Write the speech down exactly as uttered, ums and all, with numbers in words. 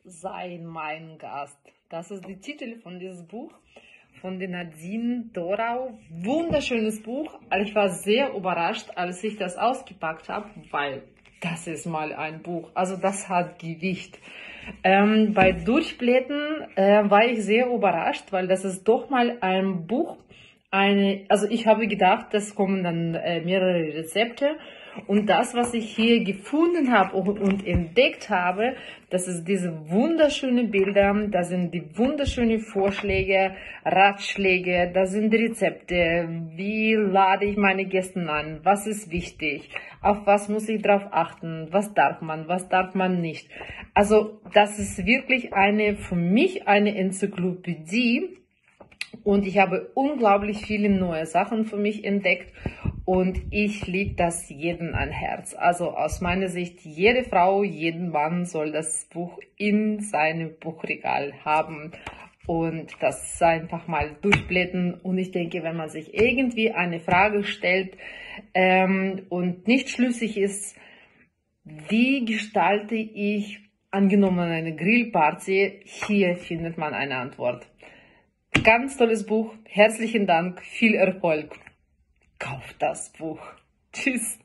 Sei mein Gast. Das ist der Titel von diesem Buch von der Nadine Dorau. Wunderschönes Buch. Ich war sehr überrascht, als ich das ausgepackt habe, weil das ist mal ein Buch. Also das hat Gewicht. Ähm, bei Durchblättern äh, war ich sehr überrascht, weil das ist doch mal ein Buch. Eine, also ich habe gedacht, das kommen dann äh, mehrere Rezepte. Und das, was ich hier gefunden habe und, und entdeckt habe, das ist diese wunderschönen Bilder, da sind die wunderschönen Vorschläge, Ratschläge, da sind Rezepte, wie lade ich meine Gäste an, was ist wichtig, auf was muss ich drauf achten, was darf man, was darf man nicht. Also das ist wirklich eine, für mich eine Enzyklopädie. Und ich habe unglaublich viele neue Sachen für mich entdeckt und ich liege das jedem an Herz. Also aus meiner Sicht, jede Frau, jeden Mann soll das Buch in seinem Buchregal haben und das einfach mal durchblättern. Und ich denke, wenn man sich irgendwie eine Frage stellt ähm, und nicht schlüssig ist, wie gestalte ich angenommen eine Grillparty, hier findet man eine Antwort. Ganz tolles Buch. Herzlichen Dank. Viel Erfolg. Kauft das Buch. Tschüss.